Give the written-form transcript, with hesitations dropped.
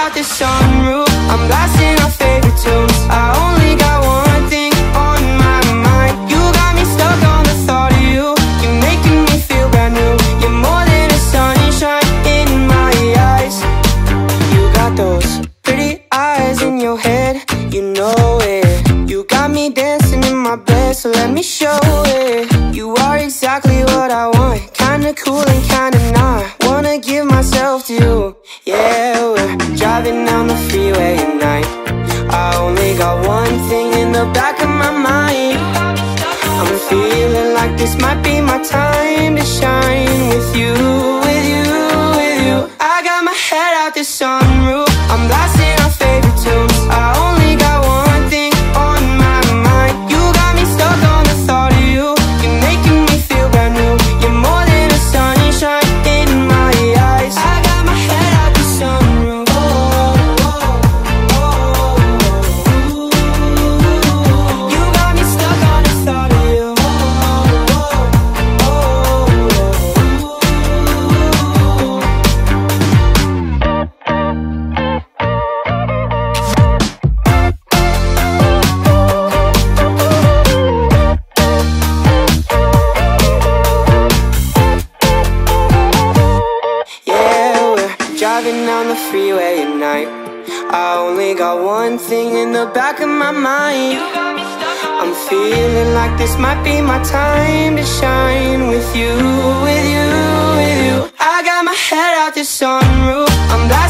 out the sunroof, I'm blasting our favorite tunes. I only got one thing on my mind. You got me stuck on the thought of you. You're making me feel brand new. You're more than a sunshine in my eyes. You got those pretty eyes in your head, you know it. You got me dancing in my bed, so let me show it. You are exactly what I want, kinda cool and kinda not. Wanna give myself to you. Yeah, we're driving down the freeway at night. I only got one thing in the back of my mind. I'm feeling like this might be my time to shine with you, with you, with you. I got my head out the sunroof, I'm blasting our favorite tunes. I only got one thing on my mind. You got me stuck on the thought of you. You're making me feel brand new. You're more than a sunshine in my eyes. I got my head out the sunroof. You got me stuck on the thought of you. Driving down the freeway at night. I only got one thing in the back of my mind. I'm feeling like this might be my time to shine with you, with you, with you. I got my head out the sunroof, I'm